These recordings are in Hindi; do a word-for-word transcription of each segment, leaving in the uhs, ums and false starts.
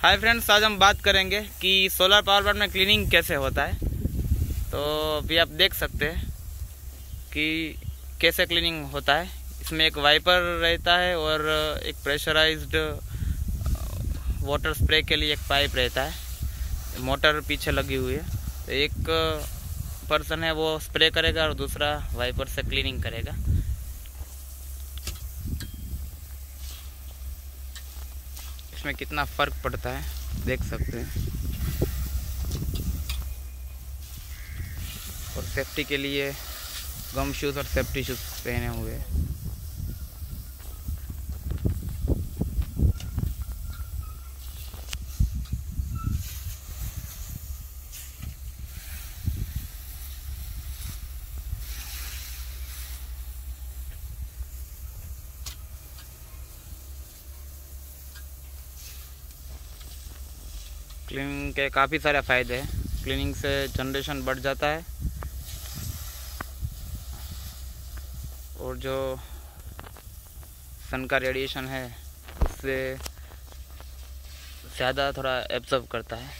हाय फ्रेंड्स, आज हम बात करेंगे कि सोलर पावर प्लांट में क्लीनिंग कैसे होता है। तो अभी आप देख सकते हैं कि कैसे क्लीनिंग होता है। इसमें एक वाइपर रहता है और एक प्रेशराइज्ड वाटर स्प्रे के लिए एक पाइप रहता है। मोटर पीछे लगी हुई है। तो एक पर्सन है वो स्प्रे करेगा और दूसरा वाइपर से क्लीनिंग करेगा। इसमें कितना फ़र्क पड़ता है देख सकते हैं। और सेफ्टी के लिए गम शूज़ और सेफ्टी शूज़ पहने हुए हैं। क्लीनिंग के काफ़ी सारे फ़ायदे हैं। क्लीनिंग से जनरेशन बढ़ जाता है और जो सन का रेडिएशन है उससे ज़्यादा थोड़ा एब्जॉर्ब करता है।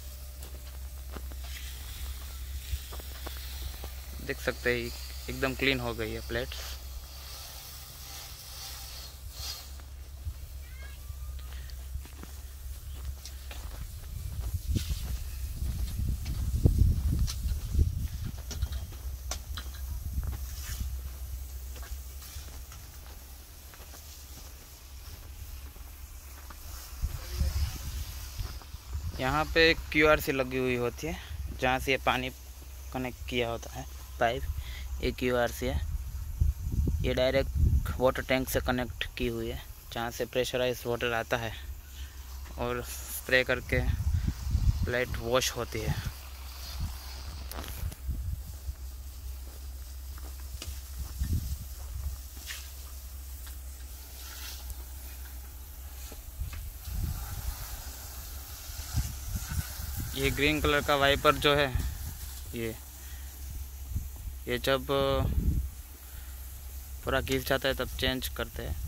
देख सकते हैं एकदम क्लीन हो गई है प्लेट्स। यहाँ पे एक क्यू आर सी लगी हुई होती है जहाँ से ये पानी कनेक्ट किया होता है पाइप। ये क्यू आर सी है, ये डायरेक्ट वाटर टैंक से कनेक्ट की हुई है जहाँ से प्रेशराइज वाटर आता है और स्प्रे करके प्लेट वॉश होती है। ये ग्रीन कलर का वाइपर जो है ये ये जब पूरा घिस जाता है तब चेंज करते हैं।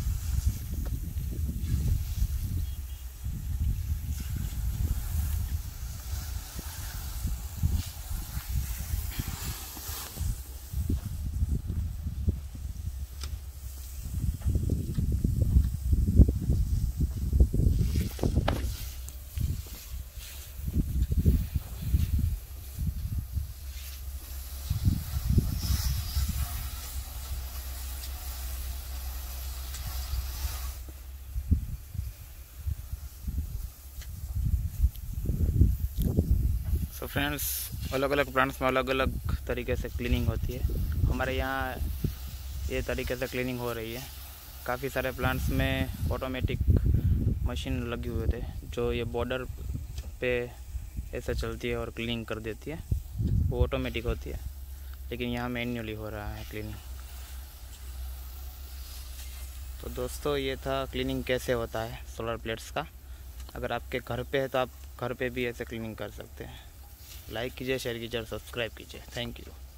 तो फ्रेंड्स, अलग अलग प्लांट्स में अलग अलग तरीके से क्लीनिंग होती है। हमारे यहाँ ये तरीके से क्लीनिंग हो रही है। काफ़ी सारे प्लांट्स में ऑटोमेटिक मशीन लगी हुए थे जो ये बॉर्डर पे ऐसे चलती है और क्लीनिंग कर देती है। वो ऑटोमेटिक होती है, लेकिन यहाँ मैन्युअली हो रहा है क्लीनिंग। तो दोस्तों, ये था क्लीनिंग कैसे होता है सोलर प्लेट्स का। अगर आपके घर पे है तो आप घर पे भी ऐसे क्लीनिंग कर सकते हैं। लाइक कीजिए, शेयर कीजिए और सब्सक्राइब कीजिए। Thank you.